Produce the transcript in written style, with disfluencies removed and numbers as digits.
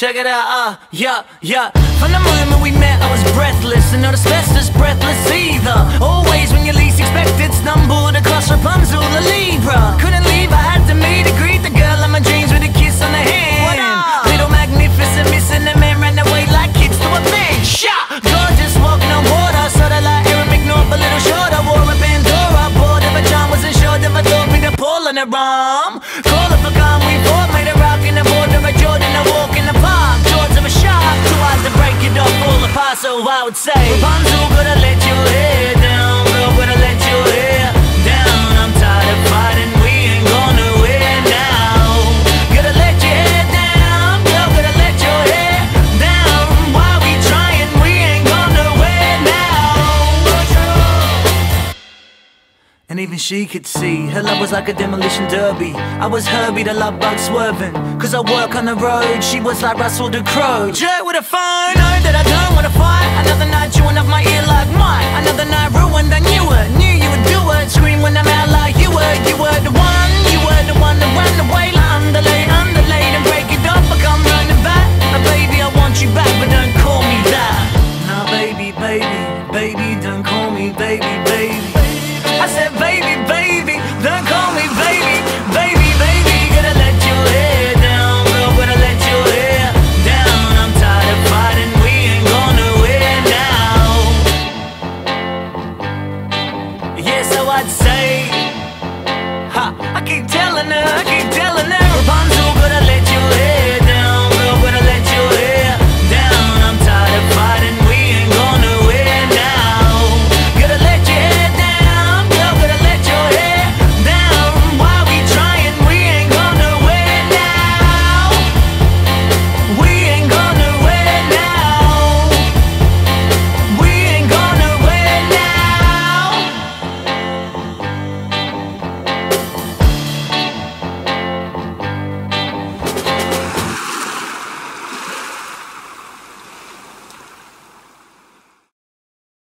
check it out, yeah, yeah. From the moment we met, I was breathless, and not asbestos breathless either. Always when you least expect it, stumbled across Rapunzel, the Libra. Couldn't leave, I had to meet to greet the girl of my dreams with a kiss on the hand. Little magnificent, missing the man, ran away like kids to a big shot. Gorgeous, walking on water, sorta like Aaron McNaught, a little shorter. Wore a Pandora, bored of a charm, wasn't sure if I thought me to pull on her arm. Call up a calm, we fought, made a rock in the border of Jordan, a walk in the park. Jaws of a shark, two eyes to break it off, fall apart, so I would say Rapunzel, gotta let your hair down, girl, gotta let your hair down. I'm tired of fighting, we ain't going nowhere now. Gotta let your hair down, girl, gotta let your hair down. Why we trying, we ain't going nowhere now. And even she could see her love was like a demolition derby. I was Herbie, the love bug swerving, cause I work on the road. She was like Russell the Crowe, jerk with a phone. Know that I don't wanna fight. Another night chewing off my ear like mine. Another night ruined, I knew it. Knew you would do it. Scream when I'm out like you were the one. You were the one that